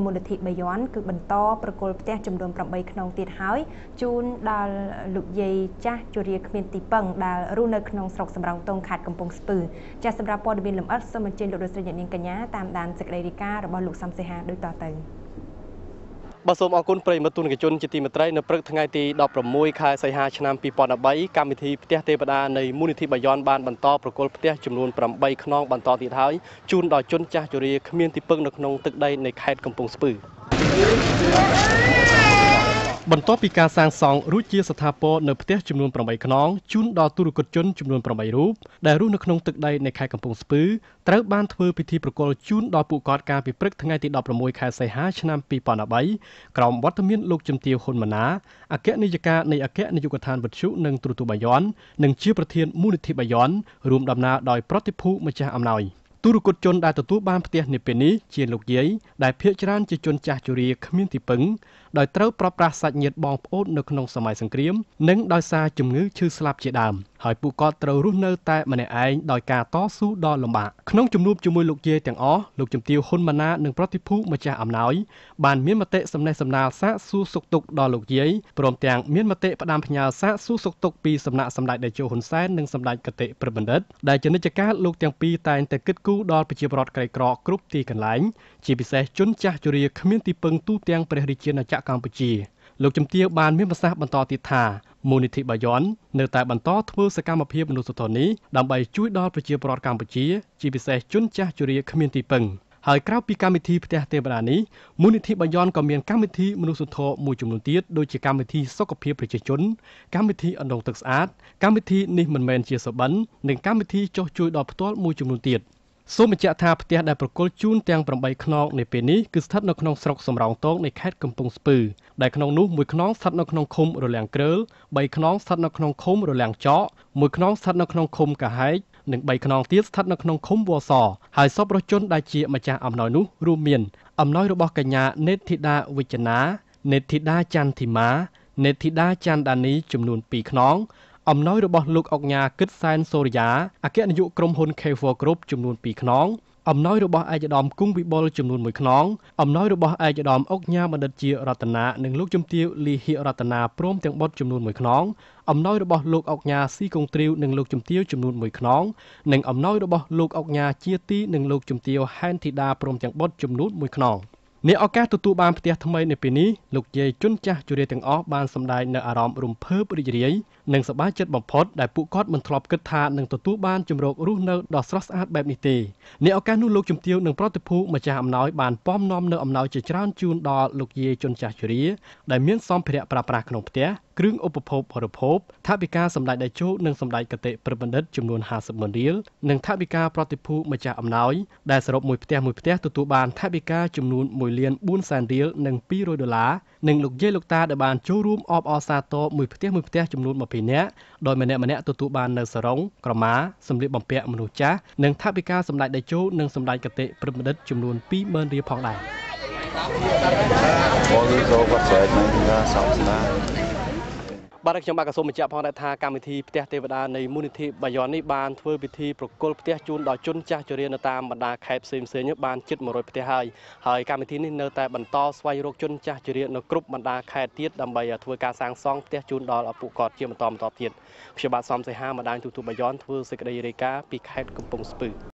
មូលនិធិបាយ័នគឺបន្តប្រគល់ផ្ទះចំនួន8ខ្នងទៀតហើយជូនដល់លោកយាយចាស់ជរាគ្មានទីពឹងដែលរស់នៅក្នុងស្រុកសំរោងទងខេត្តកំពង់ស្ពឺចាស់សម្រាប់ព័ត៌មានលម្អិតសូមអញ្ជើញលោកស្រីអ្នកនាងកញ្ញាតាមដានសេចក្តីរាយការណ៍របស់លោកសំសេហាដូចតទៅបាទសូមអរគុណប្រិយមិត្តទូរទស្សនិកជនជាទីមេត្រីនៅព្រឹកថ្ងៃទី16ខែសីហាឆ្នាំ2013កម្មវិធីផ្ទះទេវតានៃមូលនិធិបាយ័នបានបន្តប្រគល់ផ្ទះចំនួន8ខ្នងបន្តទៀតហើយជូនដល់ជនចាស់ជរាគ្មានទីពឹងនៅក្នុងទឹកដីនៃខេត្តកំពង់ស្ពឺបន្ទាប់ពីការសាងសង់រួចជាស្ថាពរនៅផ្ទះចំនួន8ខ្នងជូនដល់ទូរគតជនចំនួន8រូបដែលរស់នៅក្នុងទឹកដីនៃខេត្តកំពង់ស្ពឺត្រូវបានធ្វើពិធីប្រគល់ជូនដល់ពួកគាត់កាលពីព្រឹកថ្ងៃទី16ខែសីហាឆ្នាំ2013ក្រោមវត្តមានលោកជំទាវហ៊ុនម៉ាណាអគ្គនាយិកានៃអគ្គនាយកដ្ឋានវិទ្យុនិងទូរទស្សន៍បាយ័ននិងជាប្រធានមូលនិធិបាយ័នរួមដំណើរដោយប្រតិភូម្ចាស់អំណោយទូរគតជនដែលទទួលបានផ្ទះនាពេលនេះជាលោកយាយដែលភ័យច្រើនជាជនចាស់ជរាគ្មានទីពឹងដោយត្រូវប្រប្រាស់សាច់ញាតិបងប្អូននៅក្នុងសម័យសង្គ្រាមនិងដោយសារជំងឺឈឺស្លាប់ជាដើមហើយពួកគាត់ត្រូវរស់នៅតែម្នាក់ឯងដោយការតស៊ូដ៏លំបាកក្នុងជំនួបជាមួយលោកយាយទាំងអស់លោកជំទាវហ៊ុនម៉ាណានិងប្រតិភូម្ចាស់អំណោយបានមានមតិសំណេះសំណាលសាកសួរសុខទុក្ខដល់លោកយាយព្រមទាំងមានមតិផ្ដាំផ្ញើសាកសួរសុខទុក្ខពីសំណាក់សម្ដេចតេជោហ៊ុនសែននិងសម្ដេចគតិប្រិបណ្ឌិតដែលជានិច្ចកាលលោកទាំងពីរតែងតែគិតគូរដល់ប្រជាពលរដ្ឋក្រីក្រគ្រប់ទីកន្លែងជាពិសេសជនចាស់ជរាគ្មានទីពឹងទូទាំងព្រះរាជាណាចក្រកម្ពុជាលោកជំទាវបានមានប្រសាសន៍បន្តទៀតថាមូលនិធិបាយ័ននៅតែបន្តធ្វើសកម្មភាពមនុស្សធម៌នេះដើម្បីជួយដល់ប្រជាពលរដ្ឋកម្ពុជាជាពិសេសជនចាស់ជរាគ្មានទីពឹងហើយក្រៅពីកម្មវិធីផ្ទះទេវតានេះមូលនិធិបាយ័នក៏មានកម្មវិធីមនុស្សធម៌មួយចំនួនទៀតដូចជាកម្មវិធីសុខភាពប្រជាជនកម្មវិធីអណ្ដូងទឹកស្អាតកម្មវិធីនេះមិនមែនជាសុបិននិងកម្មវិធីចុះជួយដល់ផ្ទាល់មួយចំនួនទៀតសូមបញ្ជាក់ថាផ្ទះដែលប្រគល់ជូនទាំង8ខ្នងនៅពេលនេះគឺស្ថិតនៅក្នុងស្រុកសំរោងទងនៃខេត្តកំពង់ស្ពឺដែលក្នុងនោះមួយខ្នងស្ថិតនៅក្នុងឃុំរលាំងគ្រើល3ខ្នងស្ថិតនៅក្នុងឃុំរលាំងចកមួយខ្នងស្ថិតនៅក្នុងឃុំកាហែកនិង3ខ្នងទៀតស្ថិតនៅក្នុងឃុំវសហើយសពរជនដែលជាម្ចាស់អំណោយនោះរួមមានអំណោយរបស់កញ្ញានេតធីតាវិជ្ជនានេតធីតាច័ន្ទធីម៉ានេតធីតាច័ន្ទដានីចំនួន2ខ្នងអំណោយរបស់លោកអុកញ៉ាគិតសែនសូរិយាអគ្គនាយកក្រុមហ៊ុន K4 Group ចំនួន2ខ្នងអំណោយរបស់ឯកឧត្តមគង់វិបុលចំនួន1ខ្នងអំណោយរបស់ឯកឧត្តមអុកញ៉ាបណ្ឌិតជារតនានិងលោកជំទាវលីហិរតនាព្រមទាំងបុត្រចំនួន1ខ្នងអំណោយរបស់លោកអុកញ៉ាស៊ីកុងទ្រីវនិងលោកជំទាវចំនួន1ខ្នងនិងអំណោយរបស់លោកអុកញ៉ាជាទីនិងលោកជំទាវហែនធីតាព្រមទាំងបុត្រចំនួន1ខ្នងអ្នកឱកាសទទួលបានផ្ទះថ្មីនៅពេលនេះលោកយាយជនចាស់ជរាទាំងអស់បានសម្ដែងនៅអារម្មណ៍រំភើបរីករាយនិងសប្បាយចិត្តបំផុតដែលពួកគាត់មិនធ្លាប់គិតថានឹងទទួលបានជម្រករស់នៅដ៏ស្រស់ស្អាតបែបនេះទេអ្នកឱកាសនោះលោកជំទាវនិងប្រតិភូម្ចាស់អំណោយបានពំនាំនៅអំណោយជាច្រើនជូនដល់លោកយាយជនចាស់ជរាដែលមានសម្ភារៈប្រើប្រាស់ក្នុងផ្ទះគ្រឿងឧបភោគបរិភោគថវិកាសម្ដេចតេជោនិងសម្ដេចគតិប្រិបណ្ឌិតចំនួន50,000រៀលនិងថវិកាប្រតិភូម្ចាស់អំណោយដែលសរុបមួយផ្ទះទទួលបានថវិកាចំនួន1,400,000រៀលនិង$200និងលោកយាយលោកតាដែលបានចូលរួមអបអរសាទរមួយផ្ទះចំនួន20នាក់ដោយម្នាក់ទទួលបាននៅសរងក្រមាសម្លៀកបំពាក់មនុស្សចាស់និងថវិកាសម្ដេចតេជោនិងសម្ដេចគតិប្រិបណ្ឌិតចំនួន20,000រៀលផងដែរបាទខ្ញុំបាទក៏សូមបញ្ជាក់ផងដែរថាកម្មវិធីផ្ទះទេវតានៃមូលនិធិបាយ័ននេះបានធ្វើពិធីប្រគល់ផ្ទះជូនដល់ជនចាស់ជរានៅតាមបណ្ដាខេត្តផ្សេងៗបានជិត100ផ្ទះហើយកម្មវិធីនេះនៅតែបន្តស្វែងរកជនចាស់ជរានៅគ្រប់បណ្ដាខេត្តទៀតដើម្បីធ្វើការសាងសង់ផ្ទះជូនដល់ពួកគាត់ជាបន្តទៀតខ្ញុំបាទសំសីហាម្ដាយទូទូបាយ័នធ្វើសេចក្តីរាយការណ៍ពីខេត្តកំពង់ស្ពឺ